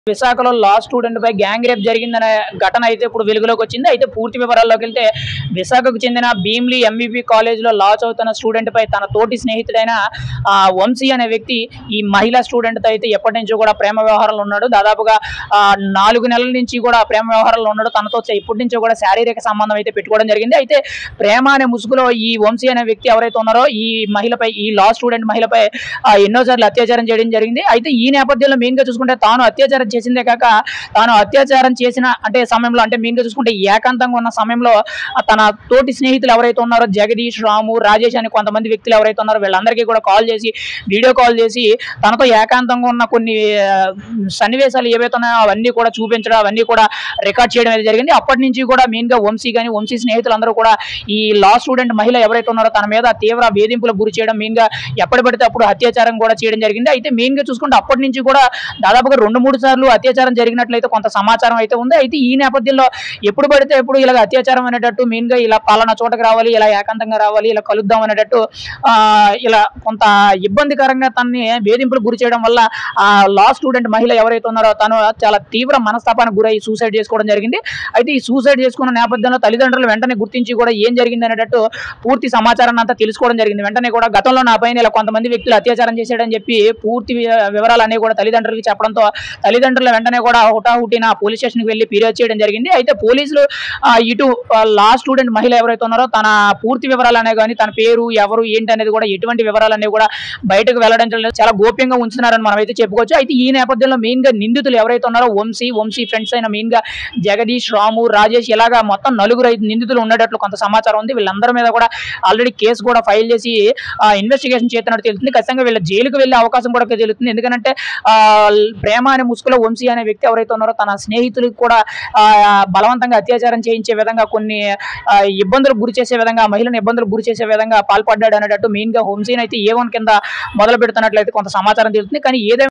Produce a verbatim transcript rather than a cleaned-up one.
విశాఖలో law student పై gang rape జరిగిందనే ఘటన అయితే ఇప్పుడు వెలుగులోకి వచ్చింది. అయితే పూర్తి వివరాల్లోకి వెళ్తే విశాఖకు చెందిన భీమ్లీ ఎంవిపి కాలేజీలో లా చదువుతున్న స్టూడెంట్ పై తన తోటి స్నేహితుడైన వంశీ అనే వ్యక్తి ఈ మహిళా స్టూడెంట్తో అయితే ఎప్పటి నుంచో కూడా ప్రేమ వ్యవహారంలో ఉన్నాడు. దాదాపుగా నాలుగు నెలల నుంచి కూడా ప్రేమ వ్యవహారంలో ఉన్నాడు. తనతో ఇప్పటి నుంచో కూడా శారీరక సంబంధం అయితే పెట్టుకోవడం జరిగింది. అయితే ప్రేమ అనే ముసుగులో ఈ వంశీ అనే వ్యక్తి ఎవరైతే ఉన్నారో ఈ మహిళపై ఈ లా స్టూడెంట్ మహిళపై ఎన్నోసార్లు అత్యాచారం చేయడం జరిగింది. అయితే ఈ నేపథ్యంలో మెయిన్గా చూసుకుంటే తాను అత్యాచారం చేసిందే కాక తాను అత్యాచారం చేసిన అంటే సమయంలో అంటే మెయిన్గా చూసుకుంటే ఏకాంతంగా ఉన్న సమయంలో తన తోటి స్నేహితులు ఎవరైతే ఉన్నారో జగదీష్, రాము, రాజేష్ అని కొంతమంది వ్యక్తులు ఎవరైతే ఉన్నారో వీళ్ళందరికీ కూడా కాల్ చేసి వీడియో కాల్ చేసి తనతో ఏకాంతంగా ఉన్న కొన్ని సన్నివేశాలు ఏవైతే ఉన్నాయో అవన్నీ కూడా చూపించడం అవన్నీ కూడా రికార్డ్ చేయడం అనేది జరిగింది. అప్పటి నుంచి కూడా మెయిన్గా వంశీ కానీ వంశీ స్నేహితులందరూ కూడా ఈ లా స్టూడెంట్ మహిళ ఎవరైతే ఉన్నారో తన మీద తీవ్ర వేధింపులకు గురి చేయడం, మెయిన్గా ఎప్పటి పడితే అప్పుడు అత్యాచారం కూడా చేయడం జరిగింది. అయితే మెయిన్గా చూసుకుంటే అప్పటి నుంచి కూడా దాదాపుగా రెండు మూడు సార్లు అత్యాచారం జరిగినట్లయితే కొంత సమాచారం అయితే ఉంది. అయితే ఈ నేపథ్యంలో ఎప్పుడు పడితే ఎప్పుడు ఇలా అత్యాచారం అనేటట్టు మెయిన్గా ఇలా పాలన చోటకి రావాలి, ఇలా ఏకాంతంగా రావాలి, ఇలా కలుద్దాం అనేటట్టు ఇలా కొంత ఇబ్బందికరంగా తనని వేధింపులకు గురి చేయడం వల్ల ఆ లా స్టూడెంట్ మహిళ ఎవరైతే ఉన్నారో తను చాలా తీవ్ర మనస్తాపానికి గురై సూసైడ్ చేసుకోవడం జరిగింది. అయితే ఈ సూసైడ్ చేసుకున్న నేపథ్యంలో తల్లిదండ్రులు వెంటనే గుర్తించి కూడా ఏం జరిగింది అనేటట్టు పూర్తి సమాచారాన్ని అంతా తెలుసుకోవడం జరిగింది. వెంటనే కూడా గతంలో నా పైన ఇలా కొంతమంది వ్యక్తులు అత్యాచారం చేశాడని చెప్పి పూర్తి వివరాలు అనేవి కూడా తల్లిదండ్రులకి చెప్పడంతో తల్లిదండ్రులు వెంటనే కూడా హుటాహుటిన పోలీస్ స్టేషన్కి వెళ్ళి ఫిర్యాదు చేయడం జరిగింది. అయితే పోలీసులు ఇటు లా స్టూడెంట్ మహిళ ఎవరైతే ఉన్నారో తన పూర్తి వివరాలు అనేవి కానీ తన పేరు ఎవరు ఏంటి అనేది కూడా ఎటువంటి వివరాలు అనేవి కూడా బయటకు వెల్లడించడం లేదు, చాలా గోప్యంగా ఉంచుతున్నారని మనం అయితే చెప్పుకోవచ్చు. అయితే ఈ నేపథ్యంలో మెయిన్ గా నిందితులు ఎవరైతే ఉన్నారో వంశీ వంశీ ఫ్రెండ్స్ అయిన మెయిన్ గా జగదీష్, రాము, రాజేష్ ఇలాగా మొత్తం నలుగురు ఐదు నిందితులు ఉండేటట్లు కొంత సమాచారం ఉంది. వీళ్ళందరి మీద కూడా ఆల్రెడీ కేసు కూడా ఫైల్ చేసి ఇన్వెస్టిగేషన్ చేస్తున్నట్టు తెలుస్తుంది. ఖచ్చితంగా వీళ్ళ జైలుకు వెళ్ళే అవకాశం కూడా తెలుస్తుంది. ఎందుకంటే ఆ ప్రేమ అనే ముసుగులో వంశీ అనే వ్యక్తి ఎవరైతే ఉన్నారో తన స్నేహితులకు కూడా బలవంతంగా అత్యాచారం చేయించే విధంగా కొన్ని ఇబ్బందులకు గురి చేసే విధంగా మహిళను ఇబ్బందులకు గురి చేసే విధంగా పాల్పడ్డాడు అనేటట్టు మెయిన్ గా వంశీని అయితే ఏ వన్ కింద మొదలు పెడుతున్నట్లయితే కొంత సమాచారం తెలుస్తుంది. కానీ ఏదైనా